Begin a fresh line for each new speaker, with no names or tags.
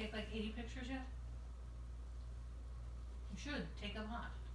take like 80 pictures yet? You should, take a lot.